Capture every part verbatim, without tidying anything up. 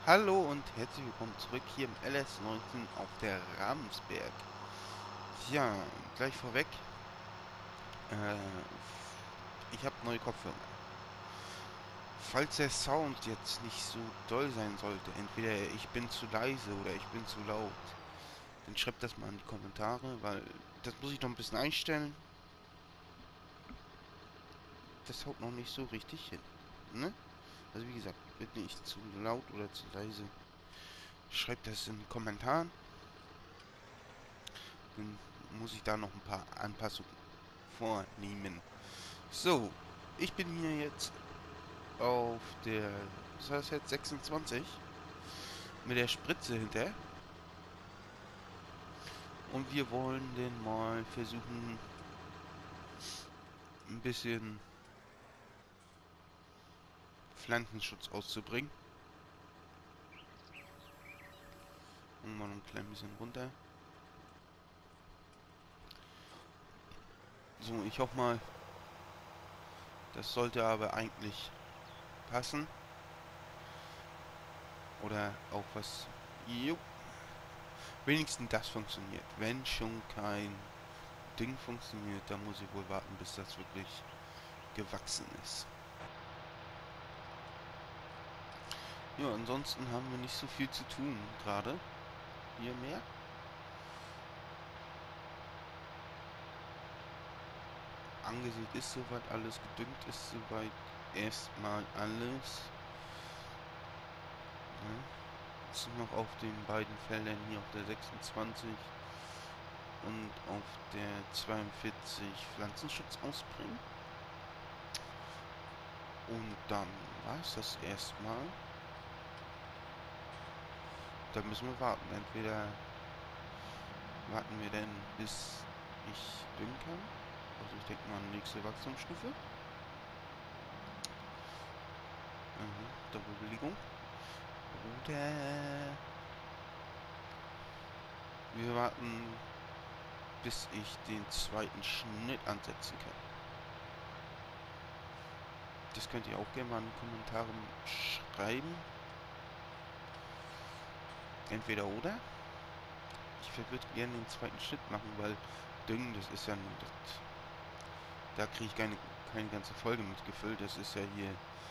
Hallo und herzlich willkommen zurück hier im L S neunzehn auf der Ravensberg. Ja, gleich vorweg, äh, ich habe neue Kopfhörer. Falls der Sound jetzt nicht so doll sein sollte, entweder ich bin zu leise oder ich bin zu laut, dann schreibt das mal in die Kommentare, weil das muss ich noch ein bisschen einstellen. Das haut noch nicht so richtig hin, ne? Also wie gesagt, bitte nicht zu laut oder zu leise. Schreibt das in den Kommentaren, dann muss ich da noch ein paar Anpassungen vornehmen. So, ich bin hier jetzt auf der, was heißt jetzt, sechsundzwanzig mit der Spritze hinter. Und wir wollen den mal versuchen, ein bisschen Pflanzenschutz auszubringen. Und mal ein klein bisschen runter. So, ich hoffe mal, das sollte aber eigentlich passen. Oder auch was, jo, wenigstens das funktioniert. Wenn schon kein Ding funktioniert, dann muss ich wohl warten, bis das wirklich gewachsen ist. Ja, ansonsten haben wir nicht so viel zu tun gerade. Hier mehr. Angesät ist soweit alles, gedüngt ist soweit erstmal alles. Ja. Jetzt noch auf den beiden Feldern hier auf der sechsundzwanzig und auf der zweiundvierzig Pflanzenschutz ausbringen. Und dann war es das erstmal. Da müssen wir warten. Entweder warten wir dann, bis ich düngen kann. Also ich denke mal nächste Wachstumsstufe. Mhm, Doppelbelegung. Oder wir warten, bis ich den zweiten Schnitt ansetzen kann. Das könnt ihr auch gerne mal in die Kommentare schreiben. Entweder oder. Ich würde gerne den zweiten Schnitt machen, weil Düngen, das ist ja nur das. Da kriege ich keine, keine ganze Folge mitgefüllt. Das ist ja hier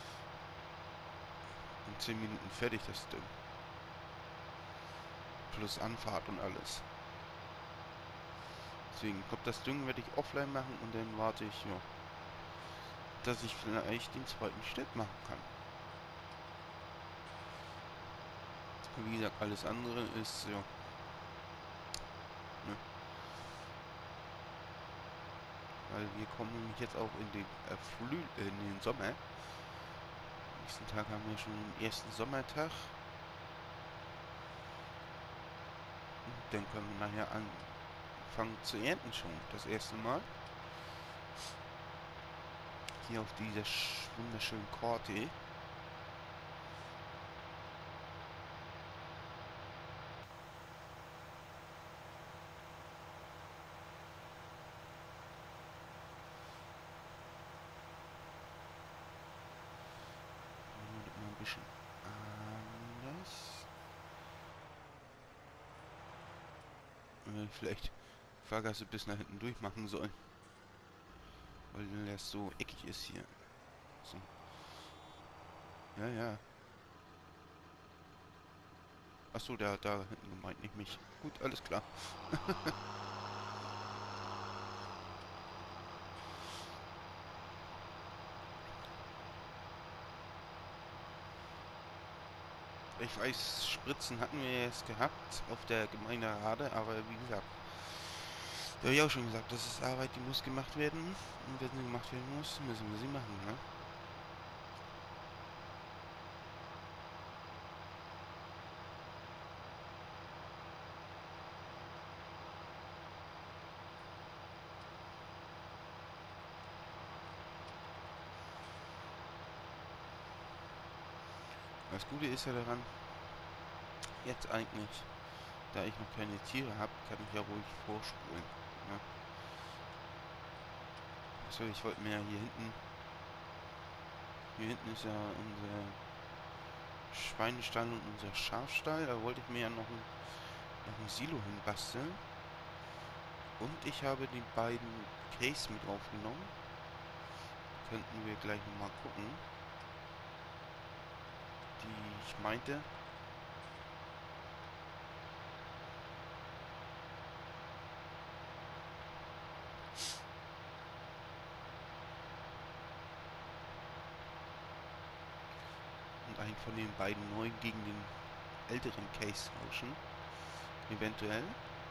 in zehn Minuten fertig, das Düngen. Plus Anfahrt und alles. Deswegen kommt das Düngen, werde ich offline machen und dann warte ich, ja, dass ich vielleicht den zweiten Schnitt machen kann. Wie gesagt, alles andere ist, ja, ne? Weil wir kommen nämlich jetzt auch in den, äh, Früh, äh, in den Sommer. Nächsten Tag haben wir schon den ersten Sommertag. Und dann können wir nachher anfangen zu ernten schon. Das erste Mal. Hier auf dieser wunderschönen Korte. Mal ein bisschen anders. Äh, vielleicht Fahrgasse bis nach hinten durch machen sollen. Weil das so eckig ist hier. So. Ja, ja. Achso, der hat da hinten gemeint, nicht mich. Gut, alles klar. Ich weiß, Spritzen hatten wir jetzt gehabt auf der Gemeinderade, aber wie gesagt, da habe ich auch schon gesagt, das ist Arbeit, die muss gemacht werden. Und wenn sie gemacht werden muss, müssen wir sie machen, ne? Das Gute ist ja daran, jetzt eigentlich, da ich noch keine Tiere habe, kann ich ja ruhig vorspulen. Ne? Achso, ich wollte mir ja hier hinten, hier hinten ist ja unser Schweinestall und unser Schafstall. Da wollte ich mir ja noch ein, noch ein Silo hinbasteln. Und ich habe die beiden Case mit aufgenommen. Könnten wir gleich nochmal gucken. Die ich meinte. Und einen von den beiden neuen gegen den älteren Case tauschen. Eventuell.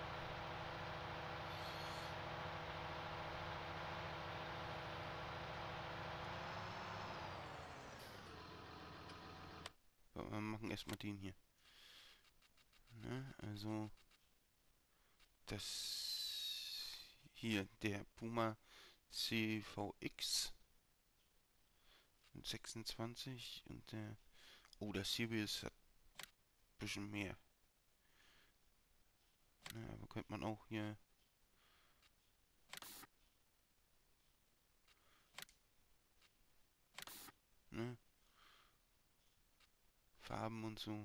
Aber wir machen erstmal den hier. Ne? Also das hier, der Puma C V X sechsundzwanzig und der. Oh, der Sirius hat ein bisschen mehr. Ne, aber könnte man auch hier. Ne? Farben und so.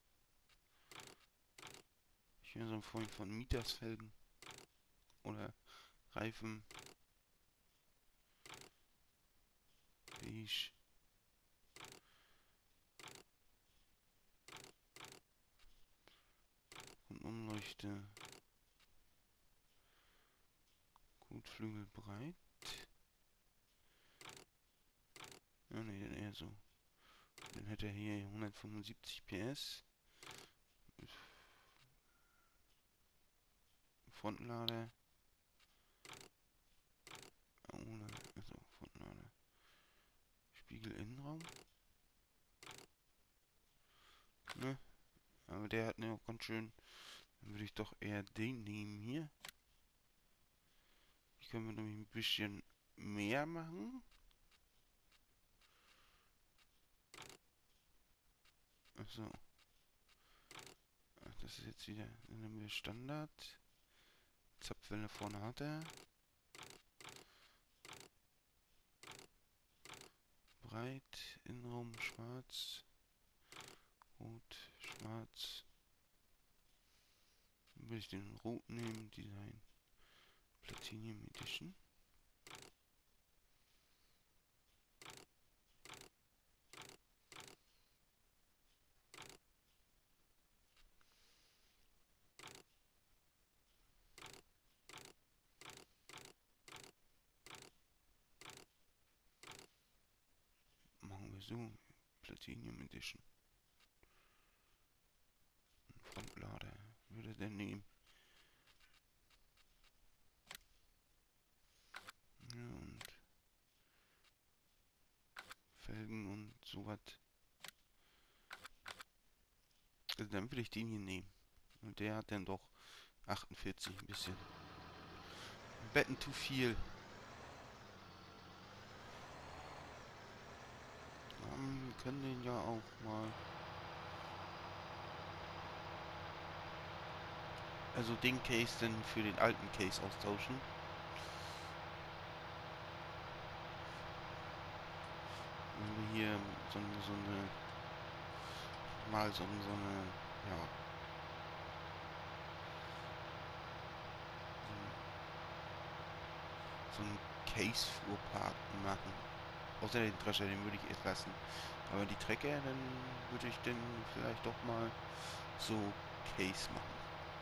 Ich bin so ein Freund von Mieters-Felgen. Oder Reifen. Beige. Rundumleuchte. Kotflügel breit. Ja, ne, den eher so. Dann hätte er hier hundertfünfundsiebzig P S. Frontlader. Ohne, also Frontlader. Spiegelinnenraum. Ne? Aber der hat ne auch ganz schön. Dann würde ich doch eher den nehmen hier. Hier können wir nämlich ein bisschen mehr machen. Achso. Ach, das ist jetzt wieder. Dann nehmen wir Standard. Zapfwelle vorne hat er. Breit, Innenraum schwarz. Rot, schwarz. Dann würde ich den Rot nehmen, Design. Platinum Edition. Machen wir so. Platinum Edition. Frontlader würde der nehmen. Ja, und Felgen und sowas. Also dann würde ich den hier nehmen. Und der hat dann doch achtundvierzig ein bisschen. Betten zu viel. Ähm, wir können den ja auch mal. Also den Case dann für den alten Case austauschen. Wenn wir hier so, eine- so eine. Mal so, so eine. Ja. So, so einen Case-Fuhrpark machen. Außer den Drescher, den würde ich erst lassen. Aber die Trecker, dann würde ich den vielleicht doch mal so Case machen.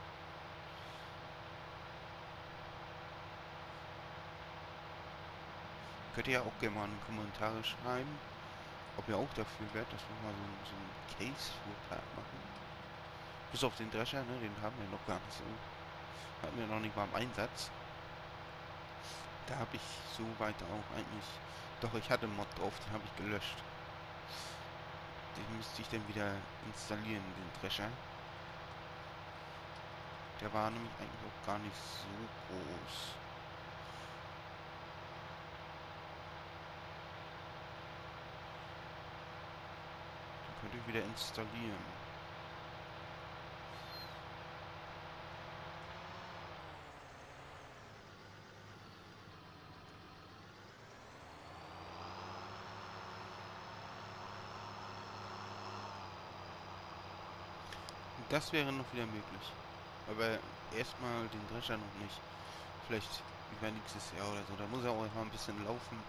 Könnt ihr ja auch gerne mal in die Kommentare schreiben, ob ihr auch dafür wärt, dass wir mal so, so einen Case-Fuhrpark machen. Bis auf den Drescher, ne, den haben wir noch gar nicht so. Hatten wir noch nicht mal im Einsatz. Da habe ich so weiter auch eigentlich. Doch, ich hatte einen Mod drauf, den habe ich gelöscht. Den müsste ich dann wieder installieren, den Drescher. Der war nämlich eigentlich auch gar nicht so groß. Den könnte ich wieder installieren. Das wäre noch wieder möglich. Aber erstmal den Drescher noch nicht. Vielleicht über nächstes Jahr oder so. Da muss er auch mal ein bisschen laufen.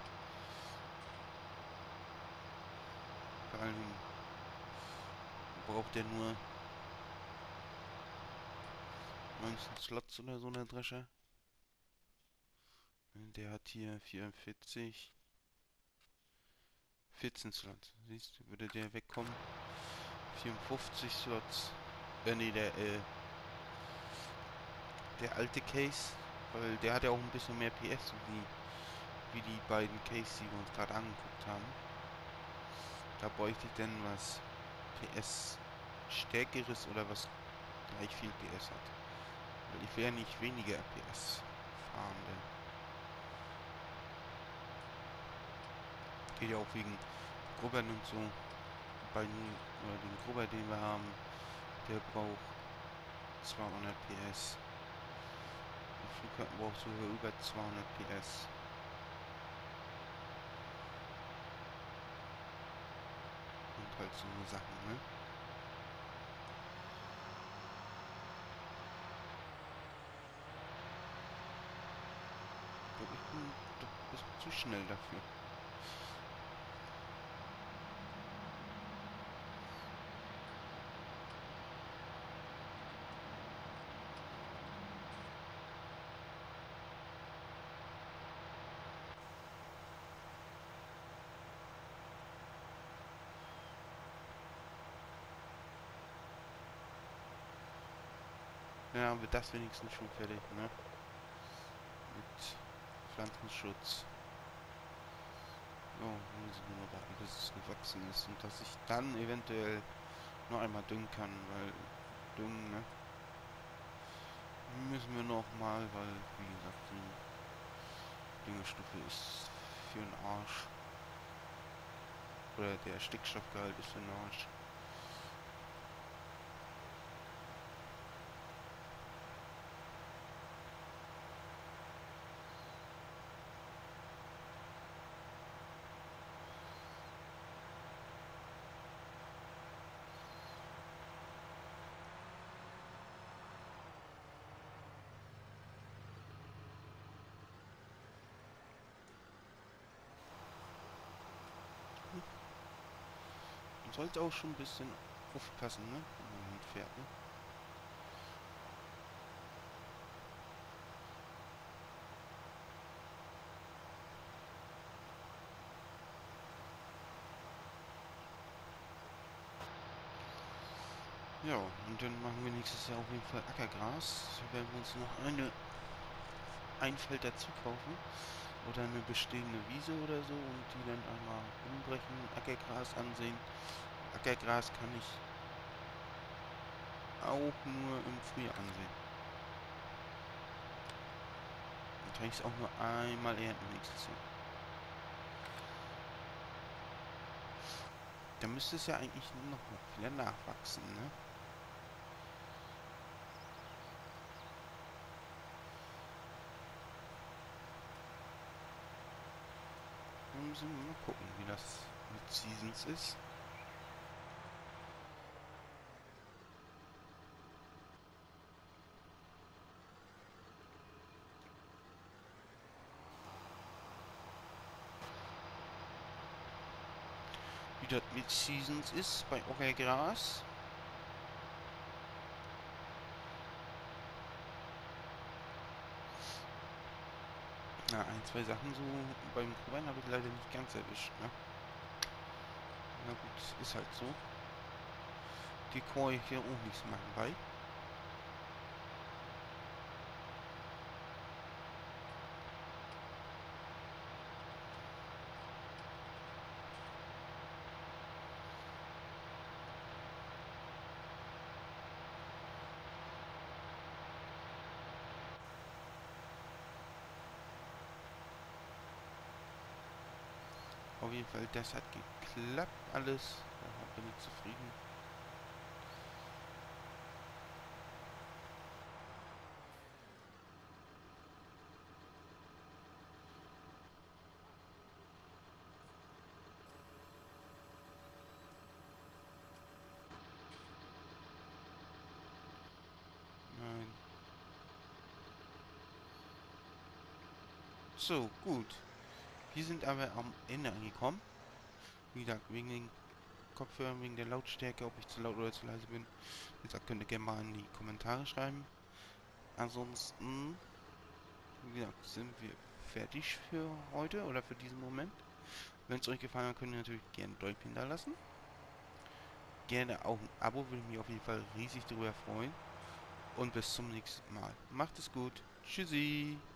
Vor allen Dingen braucht der nur neunzehn Slots oder so, der Drescher. Der hat hier vierundvierzig, vierzehn Slots. Siehst du, würde der wegkommen? vierundfünfzig Slots. Äh, nee, der, äh, der alte Case. Weil der hat ja auch ein bisschen mehr P S, so wie, wie die beiden Case, die wir uns gerade angeguckt haben. Da bräuchte ich denn was P S stärkeres oder was gleich viel P S hat. Weil ich will ja nicht weniger P S fahren, denn geht ja auch wegen Grubbern und so. Bei den, oder den Grubber, den wir haben, der braucht zweihundert P S. Der Flughafen braucht sogar über zweihundert P S. Und halt so eine Sachen, ne? Ich glaube, ich bin doch ein bisschen zu schnell dafür. Ja, haben wir das wenigstens schon fertig, ne? Mit Pflanzenschutz. So, müssen wir nur warten, bis es gewachsen ist und dass ich dann eventuell noch einmal düngen kann, weil düngen, ne? Müssen wir noch mal, weil, wie gesagt, die Düngestufe ist für den Arsch. Oder der Stickstoffgehalt ist für den Arsch. Man sollte auch schon ein bisschen aufpassen, ne? Wenn man fährt, ne? Ja, und dann machen wir nächstes Jahr auf jeden Fall Ackergras. Da werden wir uns noch eine ein Feld dazu kaufen. Oder eine bestehende Wiese oder so und die dann einmal umbrechen, Ackergras ansehen. Ackergras kann ich auch nur im Frühjahr ansehen. Dann kann ich es auch nur einmal ernten nächstes Jahr. Da müsste es ja eigentlich noch wieder nachwachsen, ne? Dann müssen wir mal gucken, wie das mit Seasons ist. Wie das mit Seasons ist bei Ockergras. Na, ein, zwei Sachen so beim Kuban habe ich leider nicht ganz erwischt, ne? Na gut, ist halt so. Die kann ich ja auch nichts machen bei. Auf jeden Fall, das hat geklappt alles. Da bin ich zufrieden. So, gut. Wir sind aber am Ende angekommen. Wie gesagt, wegen den Kopfhörern, wegen der Lautstärke, ob ich zu laut oder zu leise bin. Wie gesagt, könnt ihr gerne mal in die Kommentare schreiben. Ansonsten, wie gesagt, sind wir fertig für heute oder für diesen Moment. Wenn es euch gefallen hat, könnt ihr natürlich gerne ein Däumchen da lassen. Gerne auch ein Abo, würde mich auf jeden Fall riesig darüber freuen. Und bis zum nächsten Mal. Macht es gut. Tschüssi.